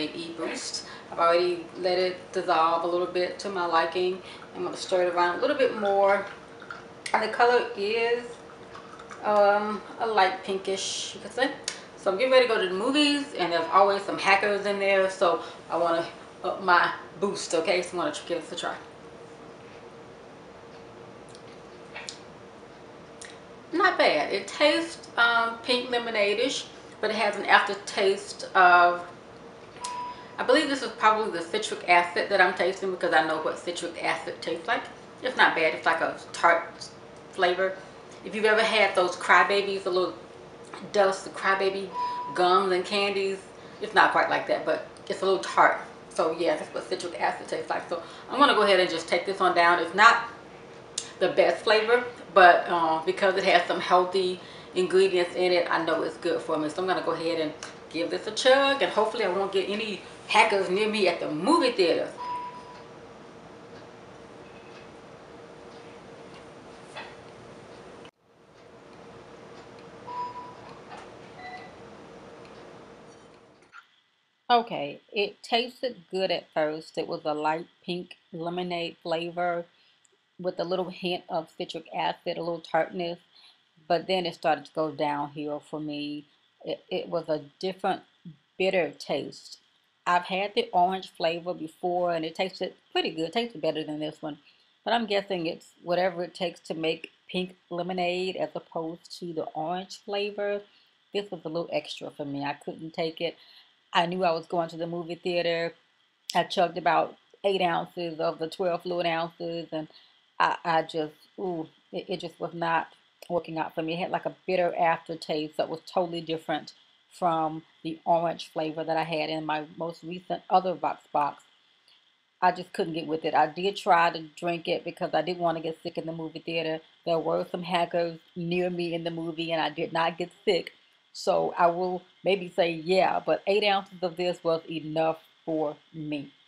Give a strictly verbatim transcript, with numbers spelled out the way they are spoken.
EBOOST. I've already let it dissolve a little bit to my liking. I'm going to stir it around a little bit more. And the color is um, a light pinkish, you could say. So I'm getting ready to go to the movies, and there's always some hackers in there, so I want to up my boost, okay? So I'm going to give this a try. Not bad. It tastes um, pink lemonade-ish, but it has an aftertaste of, I believe this is probably the citric acid that I'm tasting, because I know what citric acid tastes like. It's not bad. It's like a tart flavor. If you've ever had those crybabies, a little dust, the crybaby gums and candies, it's not quite like that, but it's a little tart. So yeah, that's what citric acid tastes like. So I'm going to go ahead and just take this on down. It's not the best flavor, but um, because it has some healthy ingredients in it, I know it's good for me. So I'm going to go ahead and give this a chug, and hopefully I won't get any hackers near me at the movie theater. Okay, it tasted good at first. It was a light pink lemonade flavor with a little hint of citric acid, a little tartness, but then it started to go downhill for me. It, it was a different bitter taste. I've had the orange flavor before, and it tasted pretty good. It tasted better than this one, but I'm guessing it's whatever it takes to make pink lemonade as opposed to the orange flavor. This was a little extra for me. I couldn't take it. I knew I was going to the movie theater. I chugged about eight ounces of the twelve fluid ounces, and I, I just, ooh, it, it just was not working out for me. It had like a bitter aftertaste that was totally different from the orange flavor that I had in my most recent other Vox box. I just couldn't get with it. I did try to drink it because I didn't want to get sick in the movie theater. There were some hackers near me in the movie, and I did not get sick. So I will maybe say yeah, but eight ounces of this was enough for me.